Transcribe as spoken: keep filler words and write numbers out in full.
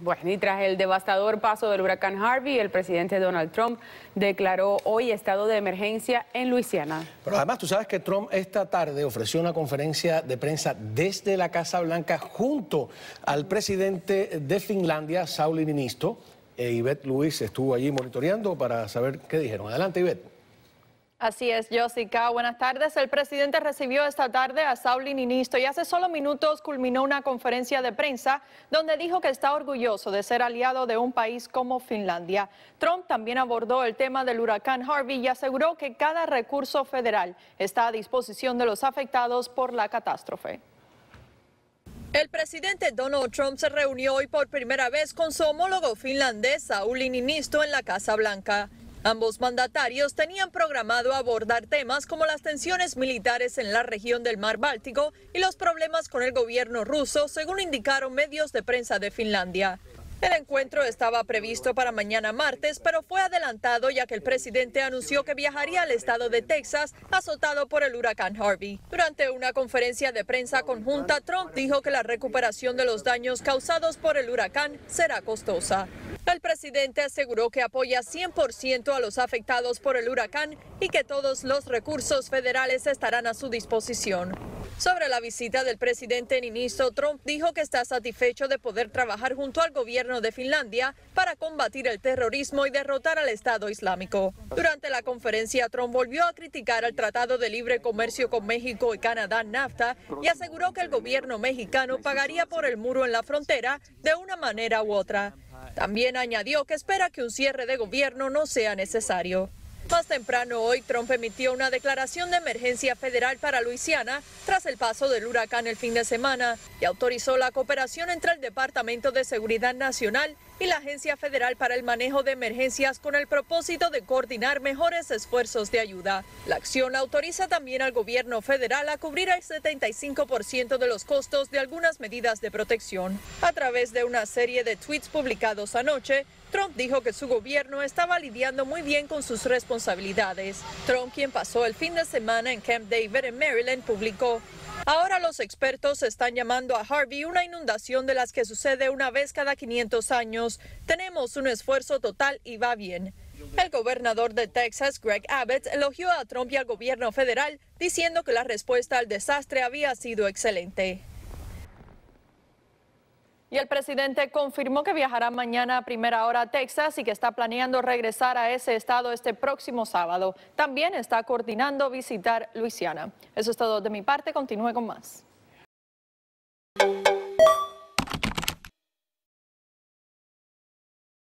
Bueno, y tras el devastador paso del huracán Harvey, el presidente Donald Trump declaró hoy estado de emergencia en Luisiana. Pero además tú sabes que Trump esta tarde ofreció una conferencia de prensa desde la Casa Blanca junto al presidente de Finlandia, Sauli Niinisto. E Ivette Luis estuvo allí monitoreando para saber qué dijeron. Adelante, Ivette. Así es, Jessica. Buenas tardes. El presidente recibió esta tarde a Sauli Niinisto y hace solo minutos culminó una conferencia de prensa donde dijo que está orgulloso de ser aliado de un país como Finlandia. Trump también abordó el tema del huracán Harvey y aseguró que cada recurso federal está a disposición de los afectados por la catástrofe. El presidente Donald Trump se reunió hoy por primera vez con su homólogo finlandés Sauli Niinisto en la Casa Blanca. Ambos mandatarios tenían programado abordar temas como las tensiones militares en la región del Mar Báltico y los problemas con el gobierno ruso, según indicaron medios de prensa de Finlandia. El encuentro estaba previsto para mañana martes, pero fue adelantado ya que el presidente anunció que viajaría al estado de Texas, azotado por el huracán Harvey. Durante una conferencia de prensa conjunta, Trump dijo que la recuperación de los daños causados por el huracán será costosa. El presidente aseguró que apoya cien por ciento a los afectados por el huracán y que todos los recursos federales estarán a su disposición. Sobre la visita del presidente Niinisto, Trump dijo que está satisfecho de poder trabajar junto al gobierno de Finlandia para combatir el terrorismo y derrotar al Estado Islámico. Durante la conferencia, Trump volvió a criticar el Tratado de Libre Comercio con México y Canadá, NAFTA, y aseguró que el gobierno mexicano pagaría por el muro en la frontera de una manera u otra. También añadió que espera que un cierre de gobierno no sea necesario. Más temprano hoy, Trump emitió una declaración de emergencia federal para Luisiana tras el paso del huracán el fin de semana y autorizó la cooperación entre el Departamento de Seguridad Nacional y la Agencia Federal para el Manejo de Emergencias con el propósito de coordinar mejores esfuerzos de ayuda. La acción autoriza también al gobierno federal a cubrir el setenta y cinco por ciento de los costos de algunas medidas de protección. A través de una serie de tweets publicados anoche, Trump dijo que su gobierno estaba lidiando muy bien con sus responsabilidades. Trump, quien pasó el fin de semana en Camp David en Maryland, publicó: "Ahora los expertos están llamando a Harvey una inundación de las que sucede una vez cada quinientos años. Tenemos un esfuerzo total y va bien". El gobernador de Texas, Greg Abbott, elogió a Trump y al gobierno federal, diciendo que la respuesta al desastre había sido excelente. Y el presidente confirmó que viajará mañana a primera hora a Texas y que está planeando regresar a ese estado este próximo sábado. También está coordinando visitar Luisiana. Eso es todo de mi parte. Continúe con más.